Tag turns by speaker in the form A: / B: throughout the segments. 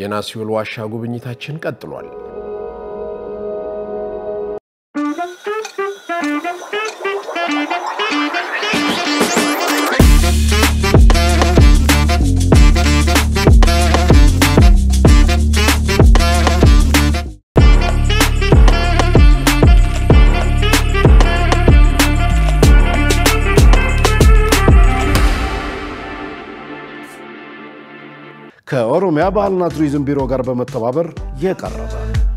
A: የናሲዮል ዋሻ ጉብኝታችን ቀጥሏል።
B: ከኦሮሚያ ባህልና ቱሪዝም ቢሮ ጋር በመተባበር የቀረበ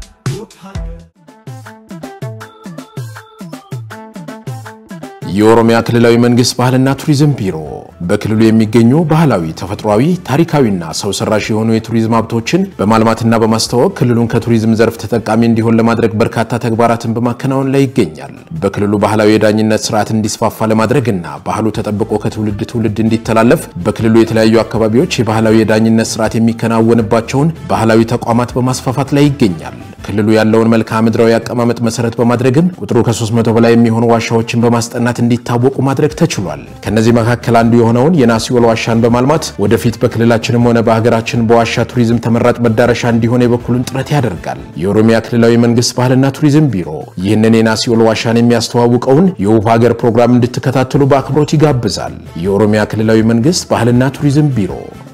A: የኦሮሚያ ክልላዊ መንግስት ባህልና ቱሪዝም ቢሮ በክልሉ የሚገኙ ባህላዊ ተፈጥሯዊ ታሪካዊና ሰው ሰራሽ የሆኑ የቱሪዝም ሀብቶችን በማልማትና በማስተዋወቅ ክልሉን ከቱሪዝም ዘርፍ ተጠቃሚ እንዲሆን ለማድረግ በርካታ ተግባራትን በማከናወን ላይ ይገኛል። በክልሉ ባህላዊ የዳኝነት ስርዓት እንዲስፋፋ ለማድረግና ባህሉ ተጠብቆ ከትውልድ ትውልድ እንዲተላለፍ በክልሉ የተለያዩ አካባቢዎች የባህላዊ የዳኝነት ስርዓት የሚከናወንባቸውን ባህላዊ ተቋማት በማስፋፋት ላይ ይገኛል። ክልሉ ያለውን መልክዓ ምድራዊ አቀማመጥ መሰረት በማድረግም ቁጥሩ ከ300 በላይ የሚሆኑ ዋሻዎችን በማስጠናት እንዲታወቁ ማድረግ ተችሏል። ከነዚህ መካከል አንዱ የሆነውን የናሲዮል ዋሻን በማልማት ወደፊት በክልላችንም ሆነ በሀገራችን በዋሻ ቱሪዝም ተመራጭ መዳረሻ እንዲሆን የበኩሉን ጥረት ያደርጋል። የኦሮሚያ ክልላዊ መንግስት ባህልና ቱሪዝም ቢሮ ይህንን የናሲዮል ዋሻን የሚያስተዋውቀውን የውብ ሀገር ፕሮግራም እንድትከታተሉ በአክብሮት ይጋብዛል። የኦሮሚያ ክልላዊ መንግስት ባህልና ቱሪዝም ቢሮ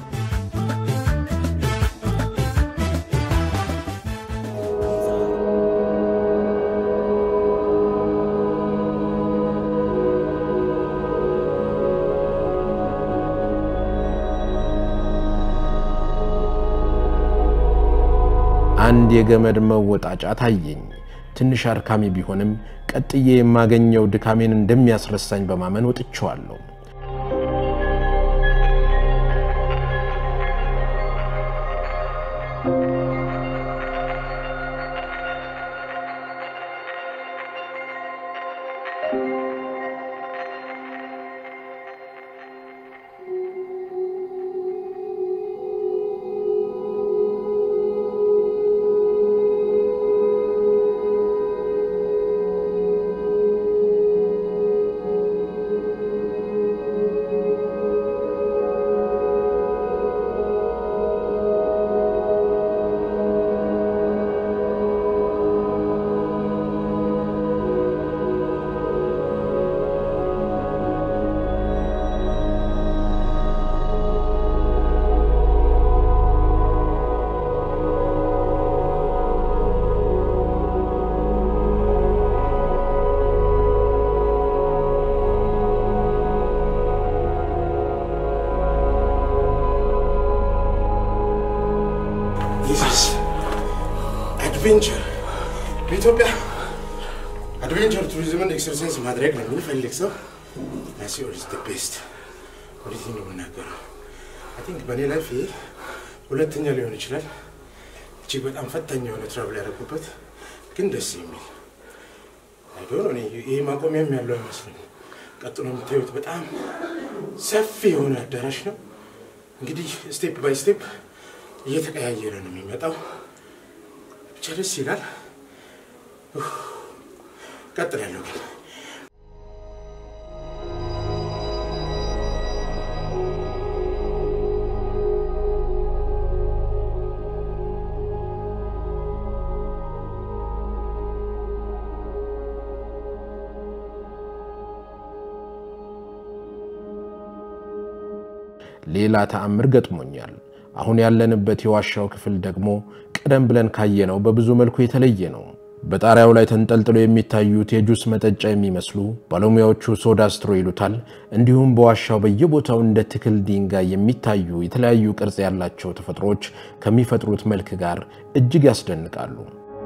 A: አንድ የገመድ መወጣጫ ታየኝ። ትንሽ አርካሚ ቢሆንም ቀጥዬ የማገኘው ድካሜን እንደሚያስረሳኝ በማመን ወጥቻለሁ።
C: adventure በኢትዮጵያ adventure tourism and exercise ማድረግ ለሚፈልግ ሰው ናሲዮል is the best ሁለተኛ ነው የምናገረው። I think በኔ ላይፍ ሁለተኛ ሊሆን ይችላል እጅግ በጣም ፈታኝ የሆነ ትራቭል ያደረኩበት ግን ደስ የሚል አይዶን ነው። ይሄ ማቆሚያም ያለው አይመስልም። ቀጥሎ የምታዩት በጣም ሰፊ የሆነ አዳራሽ ነው። እንግዲህ ስቴፕ ባይ ስቴፕ እየተቀያየረ ነው የሚመጣው። ደስ ይላል። ቀጥላለሁ ግን
A: ሌላ ተአምር ገጥሞኛል። አሁን ያለንበት የዋሻው ክፍል ደግሞ ቀደም ብለን ካየነው በብዙ መልኩ የተለየ ነው። በጣሪያው ላይ ተንጠልጥሎ የሚታዩት የጁስ መጠጫ የሚመስሉ ባለሙያዎቹ ሶዳ ስትሮ ይሉታል። እንዲሁም በዋሻው በየቦታው እንደ ትክል ድንጋይ የሚታዩ የተለያዩ ቅርጽ ያላቸው ተፈጥሮች ከሚፈጥሩት መልክ ጋር እጅግ ያስደንቃሉ።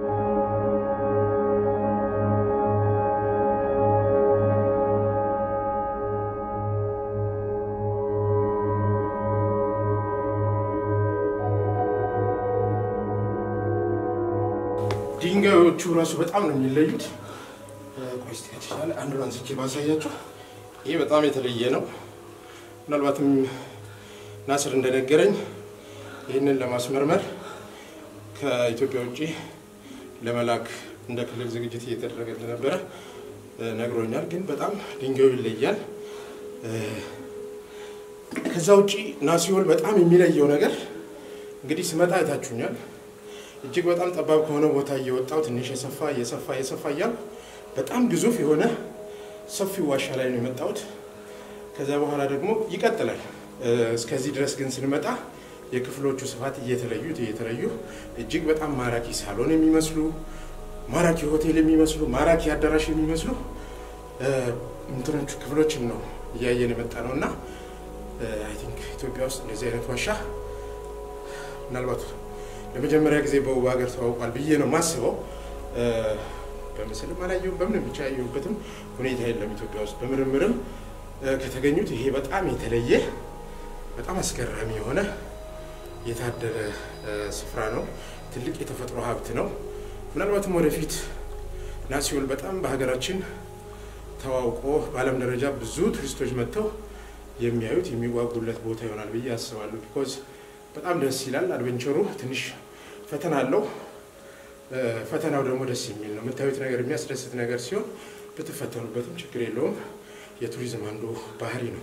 C: ድንጋዮቹ ራሱ በጣም ነው የሚለዩት። ቆይስቲ ይችላል አንዱን አንስቼ ባሳያችሁ። ይሄ በጣም የተለየ ነው። ምናልባትም ናስር እንደነገረኝ ይሄንን ለማስመርመር ከኢትዮጵያ ውጪ ለመላክ እንደ ክልል ዝግጅት እየተደረገ ነበር ነግሮኛል። ግን በጣም ድንጋዩ ይለያል። ከዛ ውጪ ናሲዮል በጣም የሚለየው ነገር እንግዲህ ስመጣ አይታችሁኛል እጅግ በጣም ጠባብ ከሆነ ቦታ እየወጣው ትንሽ የሰፋ ያል በጣም ግዙፍ የሆነ ሰፊ ዋሻ ላይ ነው የመጣሁት ከዛ በኋላ ደግሞ ይቀጥላል እስከዚህ ድረስ ግን ስንመጣ የክፍሎቹ ስፋት እየተለዩ እጅግ በጣም ማራኪ ሳሎን የሚመስሉ ማራኪ ሆቴል የሚመስሉ ማራኪ አዳራሽ የሚመስሉ እንትኖቹ ክፍሎችን ነው ያየን የመጣነውና አይ ቲንክ ኢትዮጵያ ውስጥ እንደዚህ አይነት ዋሻ ምናልባት ለመጀመሪያ ጊዜ በውብ ሀገር ተዋውቋል ብዬ ነው ማስበው በምስልም አላየሁም በምንም ብቻ ያየሁበትም ሁኔታ የለም ኢትዮጵያ ውስጥ በምርምርም ከተገኙት ይሄ በጣም የተለየ በጣም አስገራሚ የሆነ የታደለ ስፍራ ነው ትልቅ የተፈጥሮ ሀብት ነው ምናልባትም ወደፊት ናሲዮል በጣም በሀገራችን ተዋውቆ በዓለም ደረጃ ብዙ ቱሪስቶች መጥተው የሚያዩት የሚጓጉለት ቦታ ይሆናል ብዬ አስባለሁ because በጣም ደስ ይላል አድቬንቸሩ ትንሽ ፈተና አለው ፈተናው ደግሞ ደስ የሚል ነው የምታዩት ነገር የሚያስደስት ነገር ሲሆን በተፈተኑበትም ችግር የለውም የቱሪዝም አንዱ ባህሪ ነው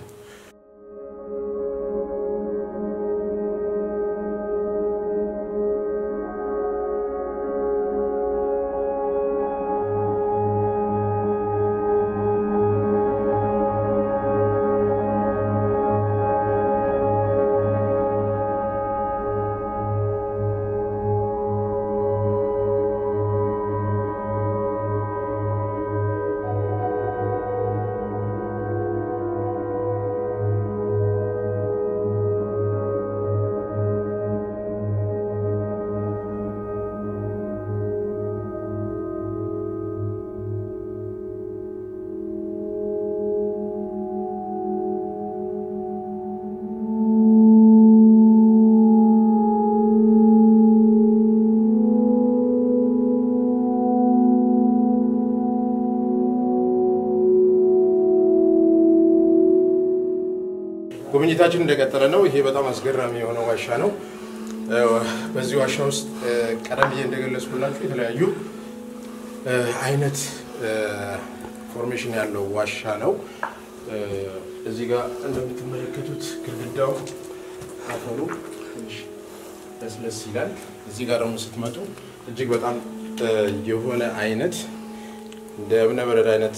C: ጉብኝታችን እንደቀጠለ ነው ይሄ በጣም አስገራሚ የሆነ ዋሻ ነው በዚህ ዋሻ ውስጥ ቀደም ብዬ እንደገለጽኩላችሁ የተለያዩ አይነት ፎርሜሽን ያለው ዋሻ ነው እዚህ ጋር እንደምትመለከቱት ግድግዳው አፈሩ ትንሽ ለስለስ ይላል እዚህ ጋር ደግሞ ስትመጡ እጅግ በጣም የሆነ አይነት እንደ እብነበረድ አይነት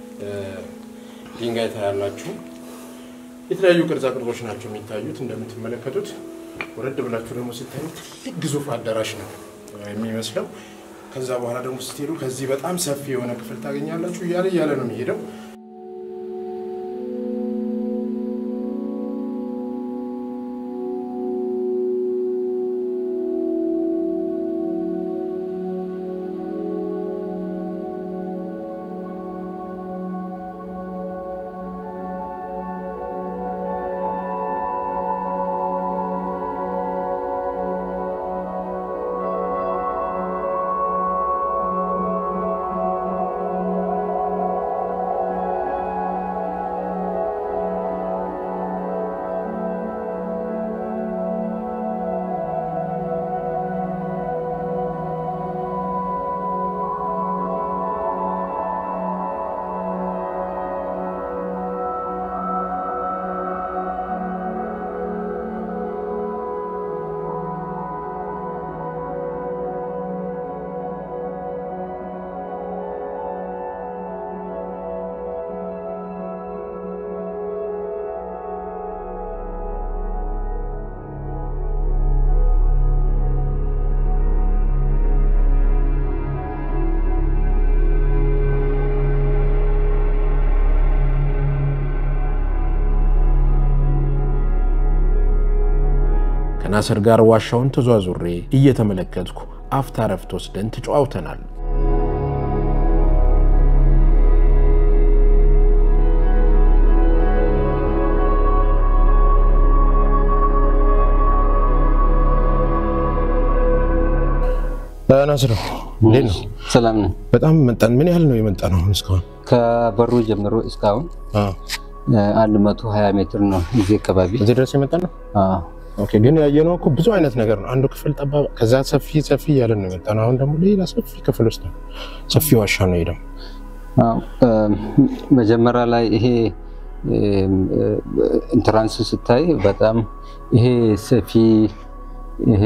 C: ድንጋይ ታያላችሁ የተለያዩ ቅርጻ ቅርጾች ናቸው የሚታዩት እንደምትመለከቱት ወረድ ብላችሁ ደግሞ ስታዩት ትልቅ ግዙፍ አዳራሽ ነው የሚመስለው ከዛ በኋላ ደግሞ ስትሄዱ ከዚህ በጣም ሰፊ የሆነ ክፍል ታገኛላችሁ ያለ ነው የሚሄደው
A: ከናስር ጋር ዋሻውን ተዟዙሬ እየተመለከትኩ አፍታ ረፍት ወስደን ተጫውተናል ናስር እንዴት ነው
D: ሰላም ነው
A: በጣም መጣን ምን ያህል ነው የመጣነው እስካሁን
D: ከበሩ ጀምሮ እስካሁን 120 ሜትር ነው እዚህ አካባቢ
A: እዚህ ድረስ የመጣነው ኦኬ ግን ያየነው እኮ ብዙ አይነት ነገር ነው አንዱ ክፍል ጠባብ ከዛ ሰፊ ያለ ነው የመጣነው አሁን ደግሞ ሌላ ሰፊ ክፍል ውስጥ ነው ሰፊ ዋሻ ነው ሄደው
D: መጀመሪያ ላይ ይሄ ኢንትራንስ ስታይ በጣም ይሄ ሰፊ ይሄ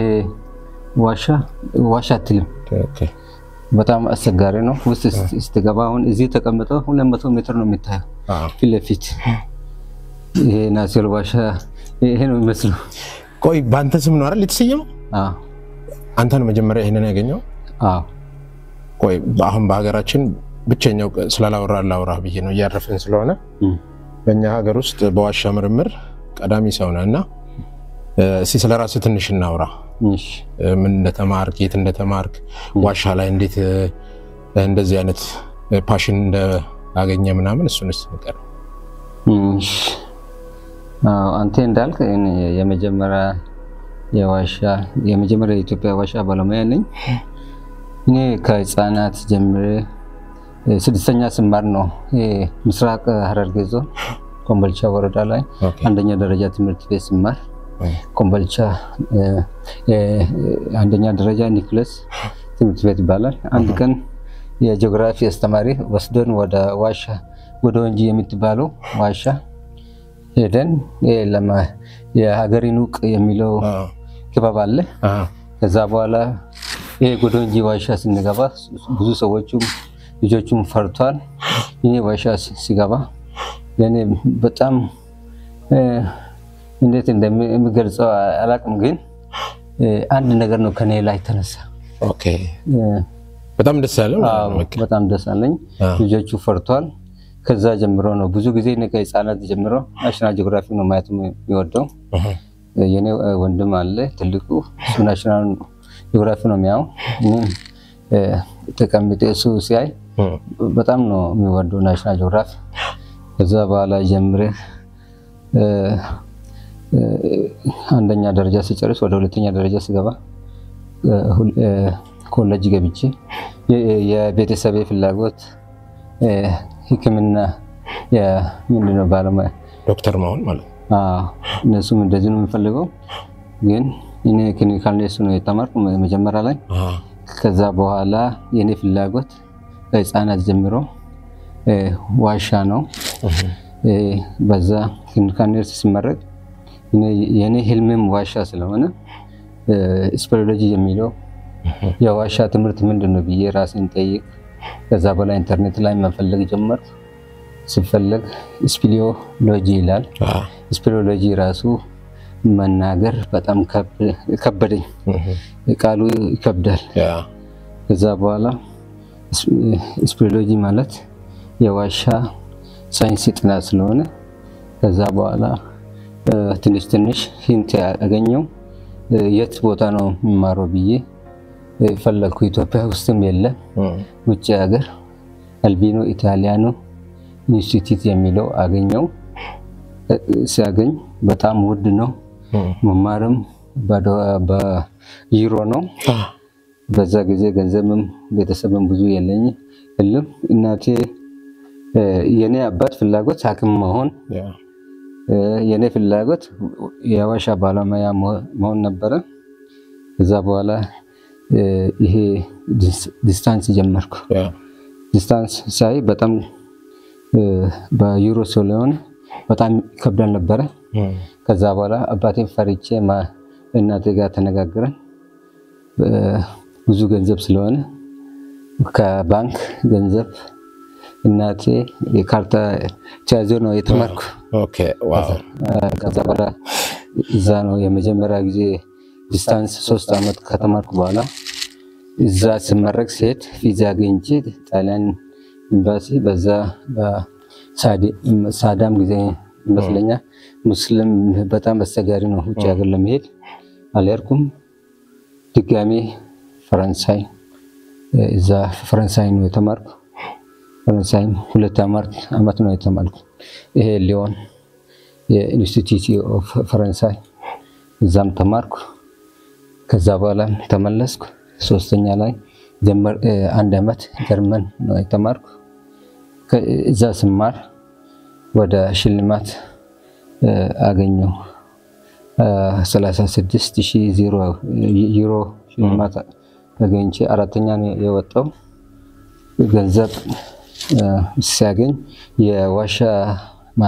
D: ዋሻ አትልም።
A: ኦኬ
D: በጣም አስቸጋሪ ነው። ውስጥ ስትገባ አሁን እዚህ ተቀምጠው 200 ሜትር ነው የሚታየው ፊት ለፊት። ይሄ ናሲዮናል ዋሻ ይሄ ነው የሚመስለው።
A: ቆይ ባንተ ስም ነው አይደል የተሰየመው? አንተ ነው መጀመሪያ ይሄንን ያገኘው? ቆይ አሁን በሀገራችን ብቸኛው ስላላወራ ብዬ ነው እያረፈን ስለሆነ በእኛ ሀገር ውስጥ በዋሻ ምርምር ቀዳሚ ሰው ነህና እስኪ ስለራስህ ትንሽ እናውራ። ምን እንደተማርክ የት እንደተማርክ ዋሻ ላይ እንዴት እንደዚህ አይነት ፓሽን እንዳገኘ ምናምን እሱንስ ንገር።
D: አንተ እንዳልክ የመጀመሪያ የኢትዮጵያ ዋሻ ባለሙያ ነኝ። እኔ ከህፃናት ጀምሬ ስድስተኛ ስማር ነው ምስራቅ ሐረርጌ ዞን ኮምቦልቻ ወረዳ ላይ አንደኛ ደረጃ ትምህርት ቤት ስማር ኮምቦልቻ አንደኛ ደረጃ ኒኮላስ ትምህርት ቤት ይባላል። አንድ ቀን የጂኦግራፊ አስተማሪ ወስዶን ወደ ዋሻ ወደ ወንጂ የምትባለው ዋሻ ሄደን የሀገሪን ውቅ የሚለው ክበብ አለ። ከዛ በኋላ ወደ ወንጂ ዋሻ ስንገባ ብዙ ሰዎችም ልጆቹም ፈርቷል። እኔ ዋሻ ሲገባ ለኔ በጣም እንዴት እንደምገልጸው አላቅም፣ ግን አንድ ነገር ነው ከኔ ላይ ተነሳ።
A: ኦኬ በጣም ደስ አለኝ።
D: በጣም ደስ አለኝ። ልጆቹ ፈርቷል። ከዛ ጀምሮ ነው ብዙ ጊዜ ከህፃናት ጀምሮ ናሽናል ጂኦግራፊ ነው ማየት የሚወደው። የኔ ወንድም አለ ትልቁ፣ እሱ ናሽናል ጂኦግራፊ ነው የሚያው። ተቀምጦ እሱ ሲያይ በጣም ነው የሚወደው ናሽናል ጂኦግራፊ። ከዛ በኋላ ጀምሬ አንደኛ ደረጃ ሲጨርስ ወደ ሁለተኛ ደረጃ ሲገባ ኮሌጅ ገብቼ የቤተሰቤ ፍላጎት ሕክምና ምንድነው ባለሙያ
A: ዶክተር መሆን ማለት
D: እነሱም እንደዚህ ነው የሚፈልገው፣ ግን እኔ ክሊኒካል ነርስ ነው የተማርኩ መጀመሪያ ላይ። ከዛ በኋላ የኔ ፍላጎት ከህፃናት ጀምሮ ዋሻ ነው። በዛ ክሊኒካል ነርስ ሲመረቅ የኔ ህልምም ዋሻ ስለሆነ ስፒሊዮሎጂ የሚለው የዋሻ ትምህርት ምንድነው ብዬ ራሴን ጠይቅ። ከዛ በኋላ ኢንተርኔት ላይ መፈለግ ጀመርኩ። ሲፈለግ ስፒሊዮሎጂ ይላል። ስፒሊዮሎጂ ራሱ መናገር በጣም ከበደኝ፣ ቃሉ ይከብዳል። ከዛ በኋላ ስፒሊዮሎጂ ማለት የዋሻ ሳይንስ ጥናት ስለሆነ ከዛ በኋላ ትንሽ ሂንት ያገኘው የት ቦታ ነው የሚማረው ብዬ ፈለኩ። ኢትዮጵያ ውስጥም የለም፣ ውጭ ሀገር አልቢኖ ኢታሊያኖ ኢንስቲትዩት የሚለው አገኘው። ሲያገኝ በጣም ውድ ነው፣ መማርም በዩሮ ነው። በዛ ጊዜ ገንዘብም ቤተሰብም ብዙ የለኝም። እናቴ የኔ አባት ፍላጎት ሐኪም መሆን፣ የኔ ፍላጎት የዋሻ ባለሙያ መሆን ነበረ። ከዛ በኋላ ይሄ ዲስታንስ ጀመርኩ። ዲስታንስ ሳይ በጣም በዩሮ ስለሆነ በጣም ከብዳል ነበረ። ከዛ በኋላ አባቴን ፈርቼ እናቴ ጋር ተነጋግረን ብዙ ገንዘብ ስለሆነ ከባንክ ገንዘብ እናቴ የካርታ ቻዞ ነው የተማርኩ።
A: ኦኬ ዋው።
D: ከዛ በኋላ እዛ ነው የመጀመሪያ ጊዜ ዲስታንስ 3 አመት ከተማርኩ በኋላ እዛ ስመረቅ ሴት ቪዛ አግኝቼ ጣሊያን ኤምባሲ በዛ ሳዳም ጊዜ ይመስለኛል ሙስሊም በጣም አስቸጋሪ ነው ውጭ ሀገር ለመሄድ አልሄድኩም። ድጋሜ ፈረንሳይ እዛ ፈረንሳይ ነው የተማርኩ። ፈረንሳይም 2 አመት ነው የተማርኩ። ይሄ ሊዮን የኢንስቲትዩት ኦፍ ፈረንሳይ እዛም ተማርኩ። ከዛ በኋላ ተመለስኩ። 3ኛ ላይ 1 አመት ጀርመን ነው የተማርኩ። እዛ ስማር ወደ ሽልማት አገኘው 36,000 ዩሮ ሽልማት አገኝቼ 4ኛ ነው የወጣው። ገንዘብ ሲያገኝ የዋሻ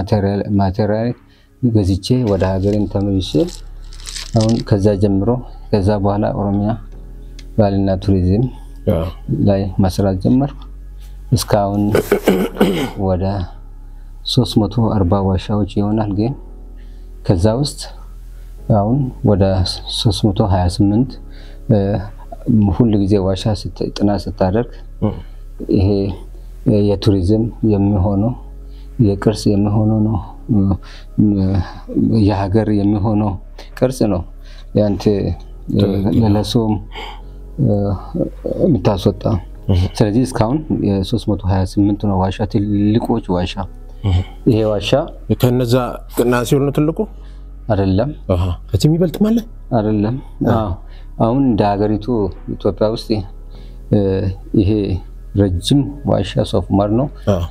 D: ማቴሪያል ገዝቼ ወደ ሀገሬን ተመልሼ አሁን ከዛ ጀምሮ ከዛ በኋላ ኦሮሚያ ባህልና ቱሪዝም ላይ መስራት ጀመርኩ እስካሁን ወደ 340 ዋሻዎች ይሆናል ግን ከዛ ውስጥ አሁን ወደ 328 ሁሉ ጊዜ ዋሻ ጥናት ስታደርግ ይሄ የቱሪዝም የሚሆነው የቅርስ የሚሆነው ነው የሀገር የሚሆነው ቅርስ ነው ያንተ ለለሶም ምታስወጣ ስለዚህ እስካሁን የ328 ነው ዋሻ ትልቆች ዋሻ ይሄ ዋሻ
A: ከነዛ ቅናሲው ነው ትልቁ
D: አይደለም
A: ከዚህ ይበልጥ ማለት
D: አይደለም አሁን እንደ ሀገሪቱ ኢትዮጵያ ውስጥ ይሄ ረጅም ዋሻ ሶፍ ዑመር ነው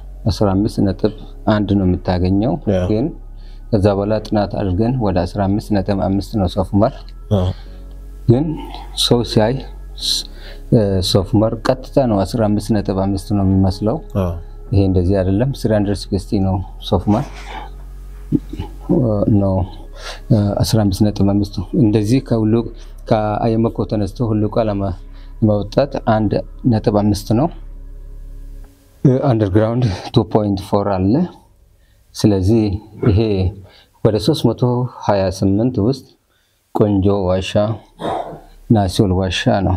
D: 15.1 ነው የምታገኘው ግን ከዛ በኋላ ጥናት አድርገን ወደ 15.5 ነው ሶፍ ዑመር ግን ሰው ሲያይ ሶፍ ዑመር ቀጥታ ነው 15.5 ነው የሚመስለው ይሄ እንደዚህ አይደለም 360 ነው ሶፍ ዑመር ነው 15.5 እንደዚህ ከሁሉ ከአየመኮ ተነስቶ ሁሉ ቀለማ መውጣት 1.5 ነው አንደርግራውንድ 2.4 አለ ስለዚህ ይሄ ወደ 328 ውስጥ ቆንጆ ዋሻ ናሲዮል ዋሻ ነው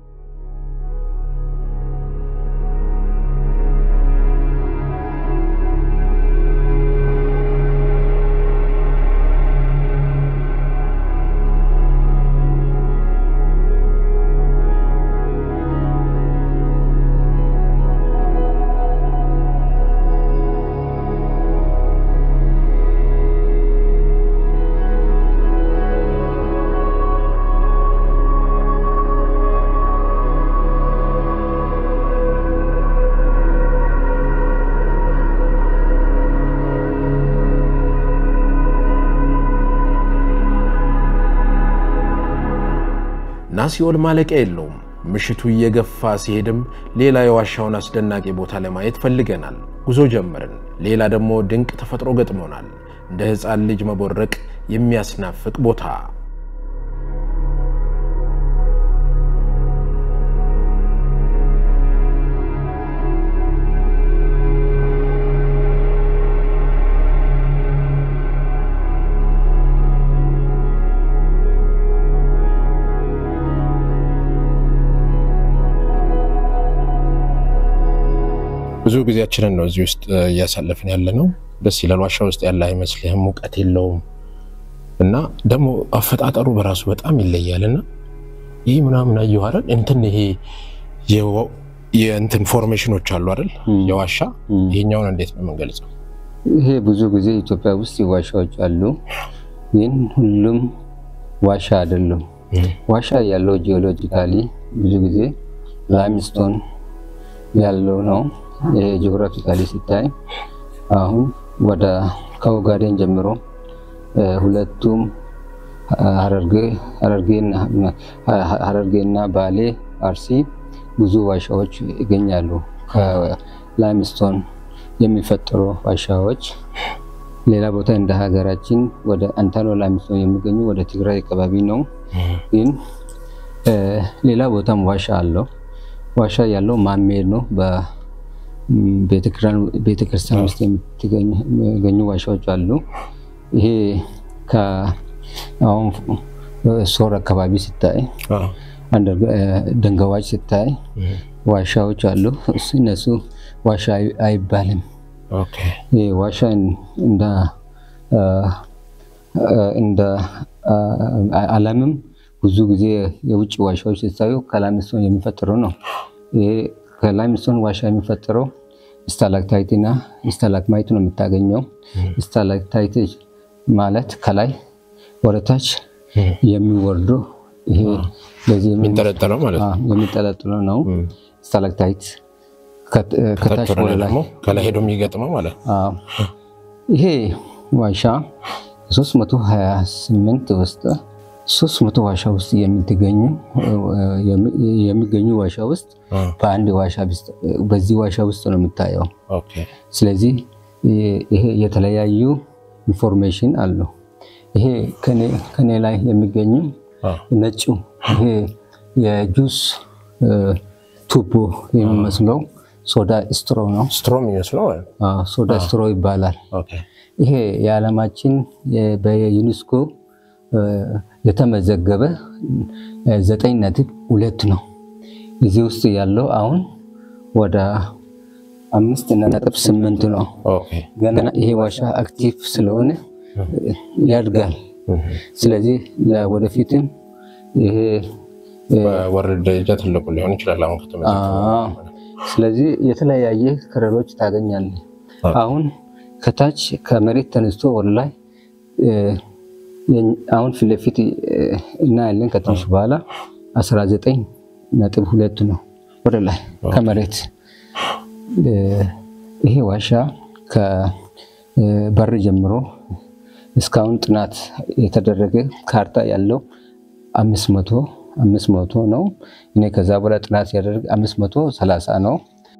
A: ናሲዮል ማለቂያ የለውም ምሽቱ እየገፋ ሲሄድም ሌላ የዋሻውን አስደናቂ ቦታ ለማየት ፈልገናል ጉዞ ጀመርን ሌላ ደግሞ ድንቅ ተፈጥሮ ገጥሞናል እንደ ህፃን ልጅ መቦረቅ የሚያስናፍቅ ቦታ ብዙ ጊዜያችንን ነው እዚህ ውስጥ ያሳለፍን ያለነው ደስ ይላል ዋሻ ውስጥ ያለ አይመስልህም ሙቀት የለውም እና ደግሞ አፈጣጠሩ በራሱ በጣም ይለያልና ይሄ ምናምን አይዋራል እንትን ይሄ የእንትን ፎርሜሽኖች አሉ አይደል የዋሻ ይሄኛውን እንዴት ነው መንገልጸው
D: ይሄ ብዙ ጊዜ ኢትዮጵያ ውስጥ ዋሻዎች አሉ ግን ሁሉም ዋሻ አይደለም ዋሻ ያለው ጂኦሎጂካሊ ብዙ ጊዜ ላይምስቶን ያለው ነው ጂኦግራፊካሊ ሲታይ አሁን ወደ ከኦጋዴን ጀምሮ ሁለቱም ሐረርጌና ባሌ አርሲ ብዙ ዋሻዎች ይገኛሉ ከላይምስቶን የሚፈጠሩ ዋሻዎች ሌላ ቦታ እንደ ሀገራችን ወደ አንታሎ ላይምስቶን የሚገኙ ወደ ትግራይ አካባቢ ነው ግን ሌላ ቦታም ዋሻ አለው ዋሻ ያለው ማሜድ ነው በቤተክርስቲያን ውስጥ የሚገኙ ዋሻዎች አሉ ይሄ ከአሁን ሶር አካባቢ ሲታይ ደንገዋጭ ሲታይ ዋሻዎች አሉ እነሱ ዋሻ አይባልም ኦኬ ይሄ ዋሻ እንደ ዓለምም ብዙ ጊዜ የውጭ ዋሻዎች ሲታዩ ከላይምስቶን የሚፈጠረው ነው ይሄ ከላይምስቶን ዋሻ የሚፈጠረው ስታላክታይትና ስታላግማይት ነው የምታገኘው ስታላክታይት ማለት ከላይ ወደታች የሚወርዱ ይሄ ለዚህ
A: የሚንጠለጠለው ማለት ነው
D: የሚንጠለጠለው ነው ስታላክታይት ከታች ወደ ላይ
A: ከላይ ሄዶ የሚገጥመው ማለት
D: ይሄ ዋሻ 328 ውስጥ 300 ዋሻ ውስጥ የሚገኙ ዋሻ ውስጥ በአንድ ዋሻ በዚህ ዋሻ ውስጥ ነው የምታየው
A: ኦኬ
D: ስለዚህ ይሄ የተለያዩ ኢንፎርሜሽን አለው ይሄ ከኔ ላይ የሚገኙ ነጩ ይሄ የጁስ ቱቦ የሚመስለው ሶዳ ስትሮ ነው።
A: ስትሮ የሚመስለው
D: ሶዳ ስትሮ ይባላል።
A: ኦኬ
D: ይሄ የዓለማችን በዩኔስኮ የተመዘገበ 9.2 ነው። እዚህ ውስጥ ያለው አሁን ወደ 5.8 ነው።
A: ኦኬ
D: ገና ይሄ ዋሻ አክቲቭ ስለሆነ ያድጋል። ስለዚህ ለወደፊትም ይሄ
A: ወርድ ደረጃ ትልቁ ሊሆን ይችላል አሁን ከተመዘገበ። ስለዚህ
D: የተለያየ ከረሮች ታገኛለህ። አሁን ከታች ከመሬት ተነስቶ ወደ ላይ አሁን ፊት ለፊት እና ያለን ከትንሽ በኋላ 19.2 ነው ወደ ላይ ከመሬት። ይሄ ዋሻ ከበር ጀምሮ እስካሁን ጥናት የተደረገ ካርታ ያለው 500 ነው። እኔ ከዛ በኋላ ጥናት ያደረገ 530 ነው።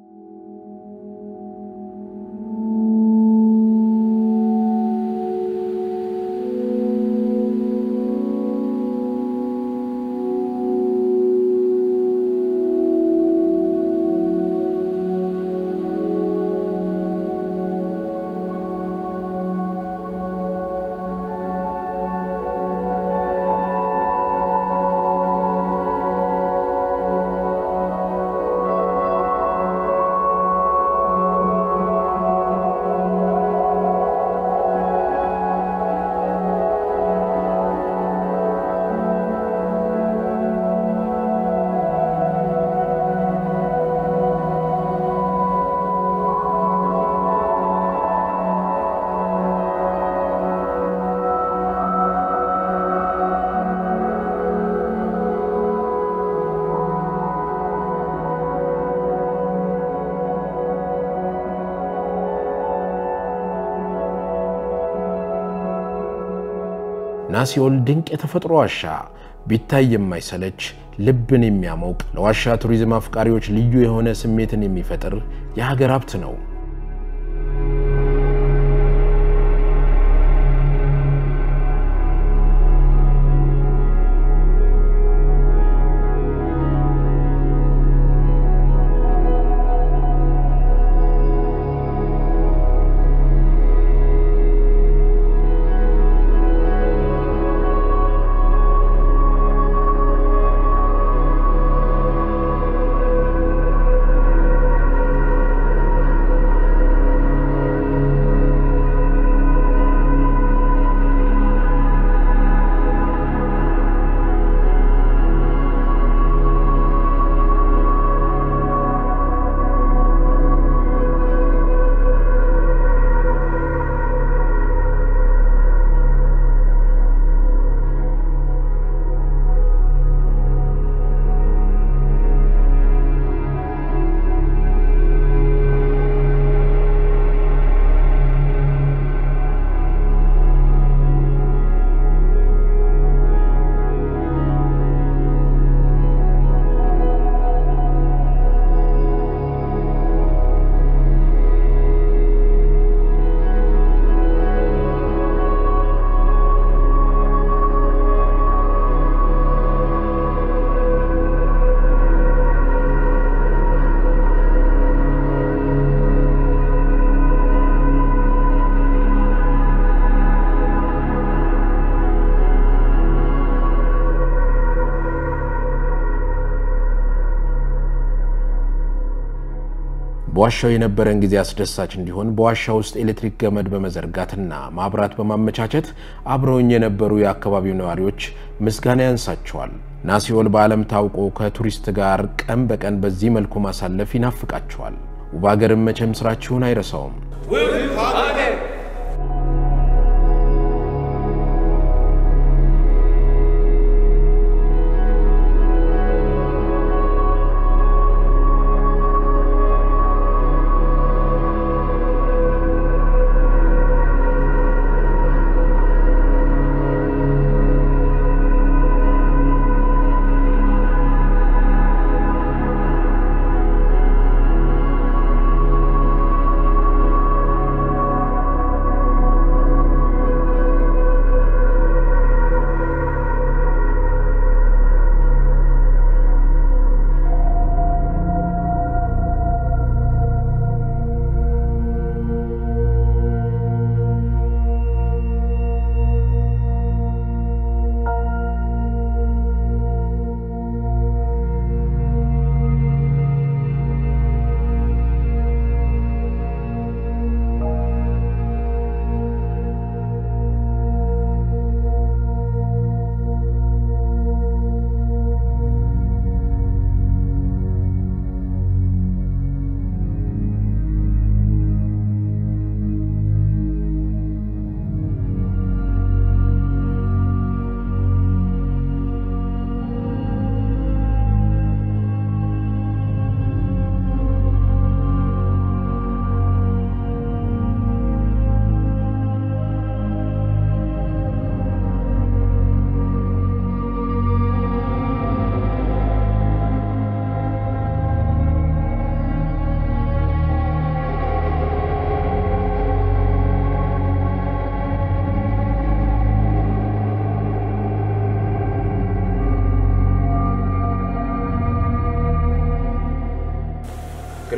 A: ናሲኦል ድንቅ የተፈጥሮ ዋሻ ቢታይ የማይሰለች ልብን የሚያሞቅ ለዋሻ ቱሪዝም አፍቃሪዎች ልዩ የሆነ ስሜትን የሚፈጥር የሀገር ሀብት ነው። በዋሻው የነበረን ጊዜ አስደሳች እንዲሆን በዋሻው ውስጥ ኤሌክትሪክ ገመድ በመዘርጋትና ማብራት በማመቻቸት አብረውኝ የነበሩ የአካባቢው ነዋሪዎች ምስጋና ያንሳቸዋል። ናሲኦል በዓለም ታውቆ ከቱሪስት ጋር ቀን በቀን በዚህ መልኩ ማሳለፍ ይናፍቃቸዋል። ውብ ሀገርም መቼም ስራችሁን አይረሳውም።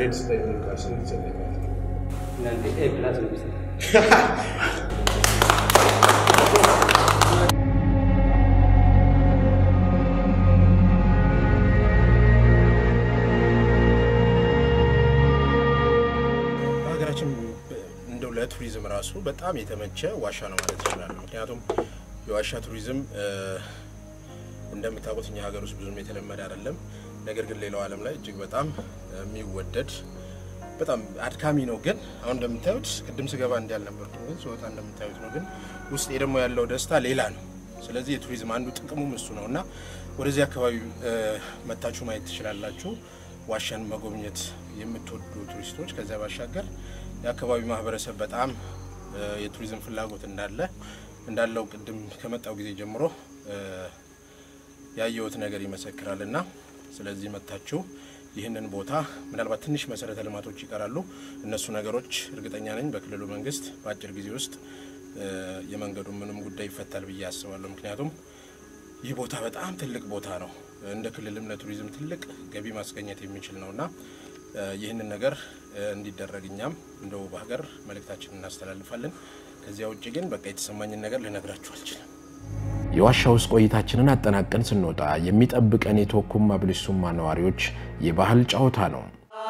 C: ግሬድ ስታይ ምን ካስ እንሰለኛል
D: እናንተ ኤ ፕላስ ነው
C: ሀገራችን እንደው ለቱሪዝም ራሱ በጣም የተመቸ ዋሻ ነው ማለት ይችላል ምክንያቱም የዋሻ ቱሪዝም እንደምታውቁት እኛ ሀገር ውስጥ ብዙም የተለመደ አይደለም ነገር ግን ሌላው ዓለም ላይ እጅግ በጣም የሚወደድ በጣም አድካሚ ነው ግን አሁን እንደምታዩት ቅድም ስገባ እንዲያል ነበር ግን ሶታ እንደምታዩት ነው ግን ውስጥ ደግሞ ያለው ደስታ ሌላ ነው ስለዚህ የቱሪዝም አንዱ ጥቅሙም እሱ ነውና ወደዚህ አካባቢ መታችሁ ማየት ትችላላችሁ ዋሻን መጎብኘት የምትወዱ ቱሪስቶች ከዛ ባሻገር የአካባቢ ማህበረሰብ በጣም የቱሪዝም ፍላጎት እንዳለው ቅድም ከመጣው ጊዜ ጀምሮ ያየውት ነገር ይመሰክራልና ስለዚህ መታችሁ ይህንን ቦታ ምናልባት ትንሽ መሰረተ ልማቶች ይቀራሉ እነሱ ነገሮች እርግጠኛ ነኝ በክልሉ መንግስት በአጭር ጊዜ ውስጥ የመንገዱ ምንም ጉዳይ ይፈታል ብዬ አስባለሁ ምክንያቱም ይህ ቦታ በጣም ትልቅ ቦታ ነው እንደ ክልልም ለቱሪዝም ትልቅ ገቢ ማስገኘት የሚችል ነውና ይህንን ነገር እንዲደረግኛም እንደው በሀገር መልእክታችንን እናስተላልፋለን ከዚያ ውጪ ግን በቃ የተሰማኝን ነገር ልነግራችሁ አልችልም
A: የዋሻ ውስጥ ቆይታችንን አጠናቀን ስንወጣ የሚጠብቀን የቶኩማ ብልሱማ ነዋሪዎች የባህል ጫውታ ነው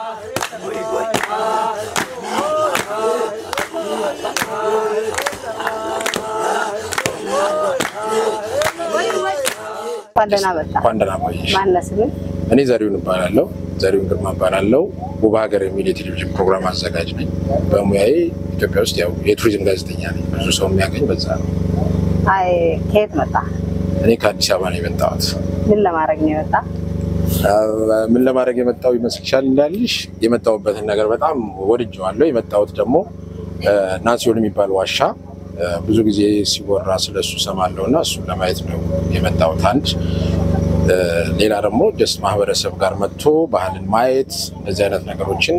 C: ኳንደና ቆይሽ እኔ ዘሪሁን እባላለሁ ዘሪሁን ግርማ እባላለሁ ውብ ሀገር የሚል የቴሌቪዥን ፕሮግራም አዘጋጅ ነኝ በሙያዬ ኢትዮጵያ ውስጥ ያው የቱሪዝም ጋዜጠኛ ነኝ ብዙ ሰው የሚያገኝ በዛ ነው
E: አይ ከየት መጣ
C: እኔ ከአዲስ አበባ ነው የመጣሁት
E: ምን ለማድረግ ነው የመጣ
C: ምን ለማድረግ የመጣው ይመስልሻል እንዳልሽ የመጣሁበትን ነገር በጣም ወድጄዋለሁ የመጣሁት ደግሞ ናሲዮን የሚባል ዋሻ ብዙ ጊዜ ሲወራ ስለሱ ሰማለውና እሱ ለማየት ነው የመጣሁት አንድ ሌላ ደግሞ ጀስት ማህበረሰብ ጋር መጥቶ ባህልን ማየት እዚህ አይነት ነገሮችን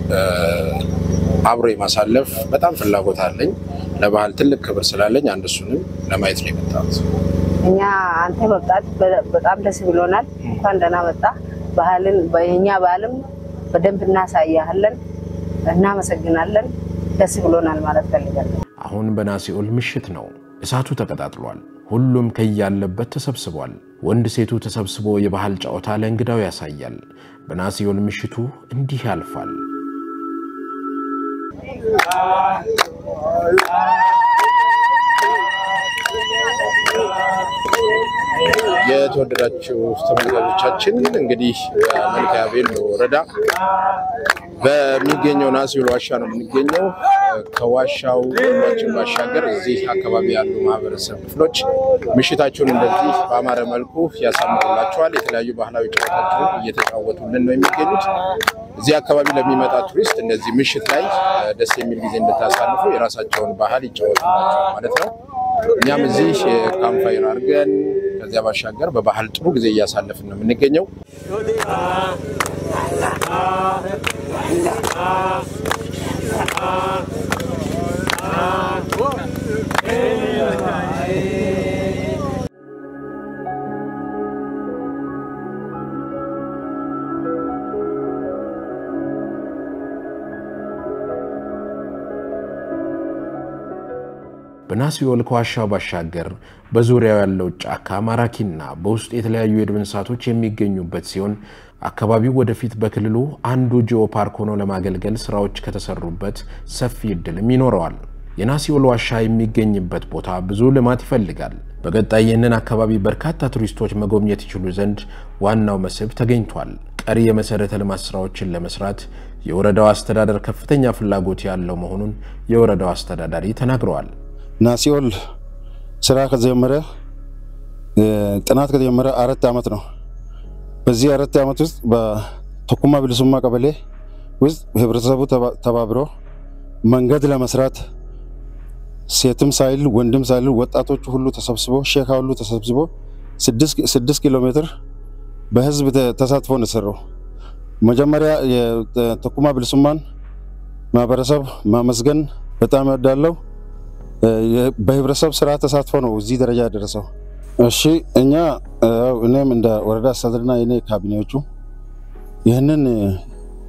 C: አብሮ የማሳለፍ በጣም ፍላጎት አለኝ ለባህል ትልቅ ክብር ስላለኝ አንድ እሱንም ለማየት ነው የመጣሁት
E: እኛ አንተ መጣት በጣም ደስ ብሎናል እንኳን ደህና መጣ ባህልን በእኛ ባህልም በደንብ እናሳያለን እናመሰግናለን ደስ ብሎናል ማለት ፈልጋለሁ
A: አሁን በናሲኦል ምሽት ነው እሳቱ ተቀጣጥሏል ሁሉም ከያለበት ተሰብስቧል ወንድ ሴቱ ተሰብስቦ የባህል ጫውታ ለእንግዳው ያሳያል በናሲኦል ምሽቱ እንዲህ ያልፋል
C: የተወደዳችሁ ተመልካቾቻችን እንግዲህ መልካ ቤሎ ወረዳ በሚገኘው ናሲዮን ዋሻ ነው የምንገኘው ከዋሻው ወንጭም ባሻገር እዚህ አካባቢ ያሉ ማህበረሰብ ክፍሎች ምሽታቸውን እንደዚህ በአማረ መልኩ ያሳምሩላቸዋል የተለያዩ ባህላዊ ጨዋታዎችን እየተጫወቱልን ነው የሚገኙት እዚህ አካባቢ ለሚመጣ ቱሪስት እንደዚህ ምሽት ላይ ደስ የሚል ጊዜ እንድታሳልፉ የራሳቸውን ባህል ይጫወቱላቸዋል ማለት ነው እኛም እዚህ ካምፓይር አድርገን ከዚያ ባሻገር በባህል ጥሩ ጊዜ እያሳለፍን ነው የምንገኘው
A: በናሲኦል ከዋሻው ባሻገር በዙሪያው ያለው ጫካ ማራኪና በውስጥ የተለያዩ የዱር እንስሳቶች የሚገኙበት ሲሆን አካባቢው ወደፊት በክልሉ አንዱ ጂኦ ፓርክ ሆኖ ለማገልገል ስራዎች ከተሰሩበት ሰፊ እድልም ይኖረዋል የናሲኦል ዋሻ የሚገኝበት ቦታ ብዙ ልማት ይፈልጋል በቀጣይ ይህንን አካባቢ በርካታ ቱሪስቶች መጎብኘት ይችሉ ዘንድ ዋናው መስህብ ተገኝቷል ቀሪ የመሰረተ ልማት ስራዎችን ለመስራት የወረዳው አስተዳደር ከፍተኛ ፍላጎት ያለው መሆኑን የወረዳው አስተዳዳሪ ተናግረዋል
B: ናሲኦል ስራ ከጀመረ ጥናት ከጀመረ 4 አመት ነው በዚህ 4 አመት ውስጥ በቶኩማ ብልሱማ ቀበሌ ውስጥ ህብረተሰቡ ተባብሮ መንገድ ለመስራት ሴትም ሳይል ወንድም ሳይል ወጣቶች ሁሉ ተሰብስቦ ሼካ ሁሉ ተሰብስቦ 6 ኪሎ ሜትር በህዝብ ተሳትፎ ነው ሰራው መጀመሪያ የቶኩማ ብልሱማን ማህበረሰብ ማመስገን በጣም ያዳለው በህብረተሰብ ስራ ተሳትፎ ነው እዚህ ደረጃ ያደረሰው እሺ እኛ እኔም እንደ ወረዳ አስተዳደርና የኔ ካቢኔዎቹ ይህንን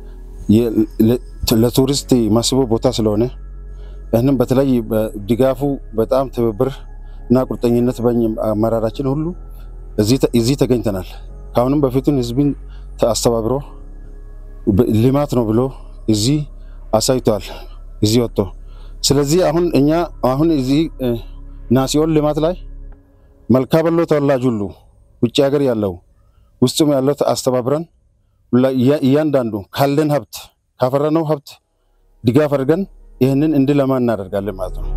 B: ለቱሪስት መስህብ ቦታ ስለሆነ እነም በተለይ ድጋፉ በጣም ትብብር እና ቁርጠኝነት በአመራራችን ሁሉ እዚህ ተገኝተናል። ካሁንም በፊቱን ህዝብን ተአስተባብሮ ልማት ነው ብሎ እዚህ አሳይቷል እዚህ ወጥቶ። ስለዚህ አሁን እዚህ ናሲዮን ልማት ላይ መልካበሎ ተወላጅ ሁሉ ውጭ ሀገር ያለው ውስጥም ያለው አስተባብረን እያንዳንዱ ካለን ሀብት ካፈራነው ሀብት ድጋፍ አድርገን ይሄንን እንድለማ እናደርጋለን ማለት ነው።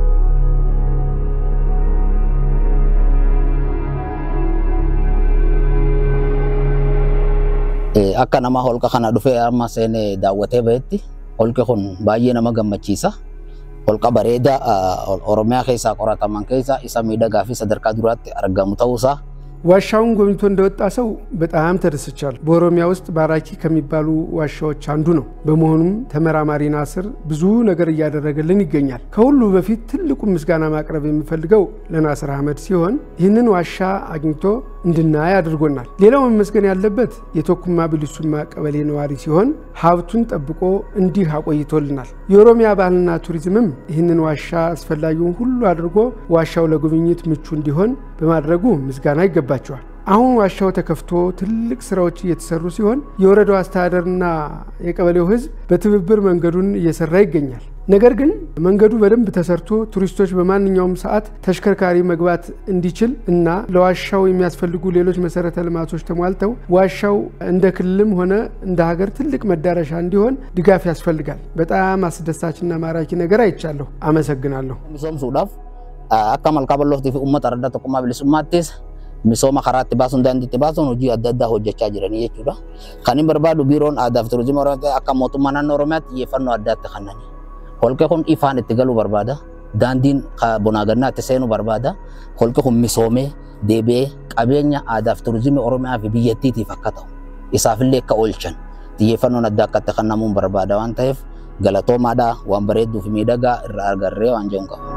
F: akka nama holqa kana dhufe amma seene daawwatee bahetti holqi kun baay'ee nama gammachiisa. Holqa bareeda Oromiyaa keessaa qorataman keessa isa miidhagaa fi sadarkaa duraatti argamu ta'uusaa
G: ዋሻውን ጎብኝቶ እንደወጣ ሰው በጣም ተደስቻለሁ። በኦሮሚያ ውስጥ ባራኪ ከሚባሉ ዋሻዎች አንዱ ነው። በመሆኑም ተመራማሪ ናስር ብዙ ነገር እያደረገልን ይገኛል። ከሁሉ በፊት ትልቁ ምስጋና ማቅረብ የሚፈልገው ለናስር አህመድ ሲሆን ይህንን ዋሻ አግኝቶ እንድናይ አድርጎናል። ሌላው መመስገን ያለበት የቶኩማ ብልሱማ ቀበሌ ነዋሪ ሲሆን ሀብቱን ጠብቆ እንዲህ አቆይቶልናል። የኦሮሚያ ባህልና ቱሪዝምም ይህንን ዋሻ አስፈላጊውን ሁሉ አድርጎ ዋሻው ለጉብኝት ምቹ እንዲሆን በማድረጉ ምስጋና ይገባቸዋል። አሁን ዋሻው ተከፍቶ ትልቅ ስራዎች እየተሰሩ ሲሆን የወረዳው አስተዳደርና የቀበሌው ህዝብ በትብብር መንገዱን እየሰራ ይገኛል። ነገር ግን መንገዱ በደንብ ተሰርቶ ቱሪስቶች በማንኛውም ሰዓት ተሽከርካሪ መግባት እንዲችል እና ለዋሻው የሚያስፈልጉ ሌሎች መሰረተ ልማቶች ተሟልተው ዋሻው እንደ ክልልም ሆነ እንደ ሀገር ትልቅ መዳረሻ እንዲሆን ድጋፍ ያስፈልጋል። በጣም አስደሳችና ማራኪ ነገር አይቻለሁ። አመሰግናለሁ።
F: ሚሶምሱዳፍ akka malkabaloof fi ummata arda tokkummaa bilisummaattis misooma karaatti baasuun daandiitti baasuun hojii adda addaa hojjechaa jiranii jechuudha. Kan hin barbaadu biiroon aadaa fi turizimii Oromiyaa akka mootummaa naannoo Oromiyaatti xiyyeeffannoo addaatti kennanii. Holqi kun ifaan itti galuu barbaada. Daandiin bonaa gannaa itti seenuu barbaada. Holqi kun misoomee deebi'ee qabeenya aadaa fi turizimii Oromiyaa fi biyyattiitiif akka ta'u isaafillee akka oolchan xiyyeeffannoon addaa akka itti kennamuun barbaada waan ta'eef galatoomaadha waan bareedduu fi miidhagaa irraa argarree waan jedhuun qabu.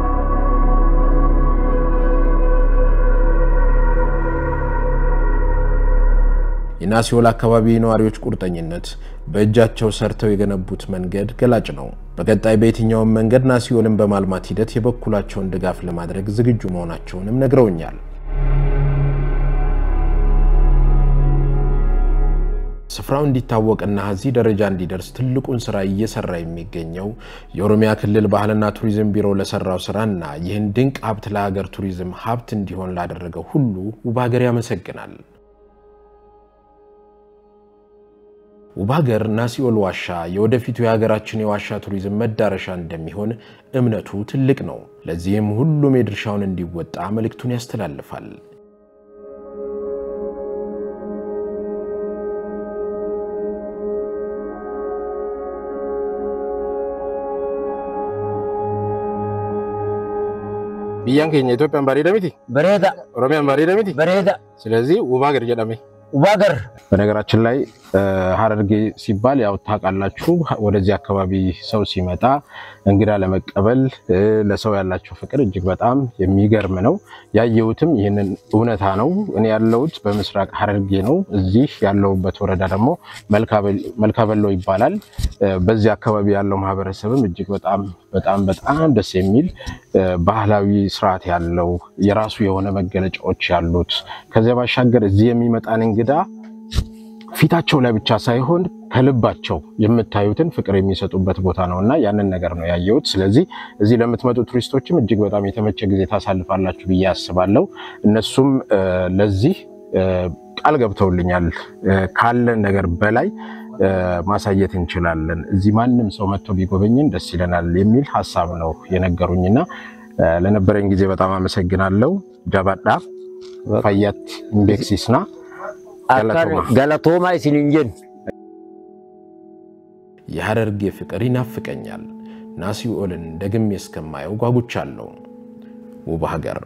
A: የናሲዮል አካባቢ ነዋሪዎች ቁርጠኝነት በእጃቸው ሰርተው የገነቡት መንገድ ገላጭ ነው። በቀጣይ በየትኛውም መንገድ ናሲዮልን በማልማት ሂደት የበኩላቸውን ድጋፍ ለማድረግ ዝግጁ መሆናቸውንም ነግረውኛል። ስፍራው እንዲታወቅና እዚህ ደረጃ እንዲደርስ ትልቁን ስራ እየሰራ የሚገኘው የኦሮሚያ ክልል ባህልና ቱሪዝም ቢሮ ለሰራው ስራና ይህን ድንቅ ሀብት ለሀገር ቱሪዝም ሀብት እንዲሆን ላደረገው ሁሉ ውብሀገር ያመሰግናል። ውብሀገር ናሲዮል ዋሻ የወደፊቱ የሀገራችን የዋሻ ቱሪዝም መዳረሻ እንደሚሆን እምነቱ ትልቅ ነው። ለዚህም ሁሉም የድርሻውን እንዲወጣ መልእክቱን ያስተላልፋል።
C: ቢያን ከኛ ኢትዮጵያን ባሪዳ ሚቲ
F: በሬዳ
C: ኦሮሚያን ባሪዳ ሚቲ
F: በሬዳ
C: ስለዚህ ውብሀገር ጀዳሜ
F: ውብሀገር
C: በነገራችን ላይ ሐረርጌ ሲባል ያው ታቃላችሁ ወደዚህ አካባቢ ሰው ሲመጣ እንግዳ ለመቀበል ለሰው ያላችሁ ፍቅር እጅግ በጣም የሚገርም ነው። ያየሁትም ይሄንን እውነታ ነው። እኔ ያለሁት በምስራቅ ሐረርጌ ነው። እዚህ ያለውበት ወረዳ ደግሞ መልካበሎ ይባላል። በዚህ አካባቢ ያለው ማህበረሰብም እጅግ በጣም ደስ የሚል ባህላዊ ስርዓት ያለው የራሱ የሆነ መገለጫዎች ያሉት ከዚያ ባሻገር እዚህ የሚመጣን እንግዳ ፊታቸው ላይ ብቻ ሳይሆን ከልባቸው የምታዩትን ፍቅር የሚሰጡበት ቦታ ነውና ያንን ነገር ነው ያየሁት። ስለዚህ እዚህ ለምትመጡ ቱሪስቶችም እጅግ በጣም የተመቸ ጊዜ ታሳልፋላችሁ ብዬ አስባለሁ። እነሱም ለዚህ ቃል ገብተውልኛል። ካለን ነገር በላይ ማሳየት እንችላለን። እዚህ ማንንም ሰው መጥቶ ቢጎበኝን ደስ ይለናል የሚል ሐሳብ ነው የነገሩኝና ለነበረኝ ጊዜ በጣም አመሰግናለሁ። ጃባዳ ፈያት ኢምቤክሲስና
F: ጋላቶማ ኢሲንጀን
A: የሐረርጌ ፍቅር ይናፍቀኛል። ናሲዮልን ደግሜ እስከማየው ጓጉቻለሁ። ውብሀገር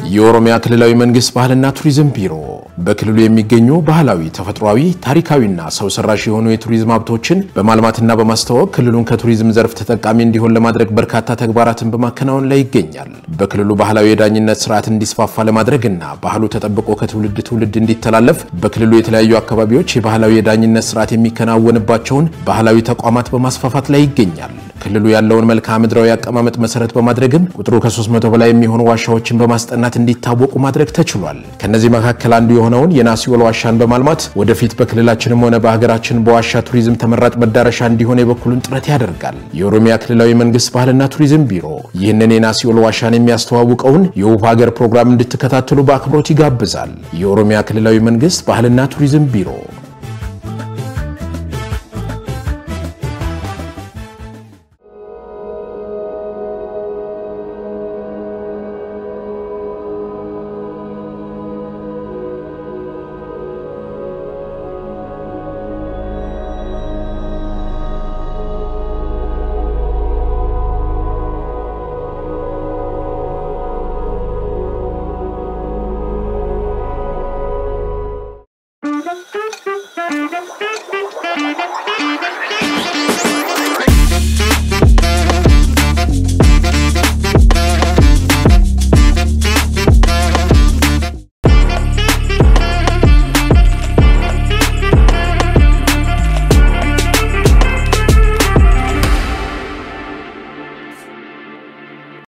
A: የኦሮሚያ ክልላዊ መንግስት ባህልና ቱሪዝም ቢሮ በክልሉ የሚገኙ ባህላዊ ተፈጥሯዊ ታሪካዊና ሰው ሰራሽ የሆኑ የቱሪዝም ሀብቶችን በማልማትና በማስተዋወቅ ክልሉን ከቱሪዝም ዘርፍ ተጠቃሚ እንዲሆን ለማድረግ በርካታ ተግባራትን በማከናወን ላይ ይገኛል። በክልሉ ባህላዊ የዳኝነት ስርዓት እንዲስፋፋ ለማድረግና ባህሉ ተጠብቆ ከትውልድ ትውልድ እንዲተላለፍ በክልሉ የተለያዩ አካባቢዎች የባህላዊ የዳኝነት ስርዓት የሚከናወንባቸውን ባህላዊ ተቋማት በማስፋፋት ላይ ይገኛል። ክልሉ ያለውን መልክዓ ምድራዊ አቀማመጥ መሰረት በማድረግም ቁጥሩ ከ300 በላይ የሚሆኑ ዋሻዎችን በማስጠናት እንዲታወቁ ማድረግ ተችሏል። ከነዚህ መካከል አንዱ የሆነውን የናሲዮል ዋሻን በማልማት ወደፊት በክልላችንም ሆነ በሀገራችን በዋሻ ቱሪዝም ተመራጭ መዳረሻ እንዲሆን የበኩሉን ጥረት ያደርጋል። የኦሮሚያ ክልላዊ መንግስት ባህልና ቱሪዝም ቢሮ ይህንን የናሲዮል ዋሻን የሚያስተዋውቀውን የውብ ሀገር ፕሮግራም እንድትከታተሉ በአክብሮት ይጋብዛል። የኦሮሚያ ክልላዊ መንግስት ባህልና ቱሪዝም ቢሮ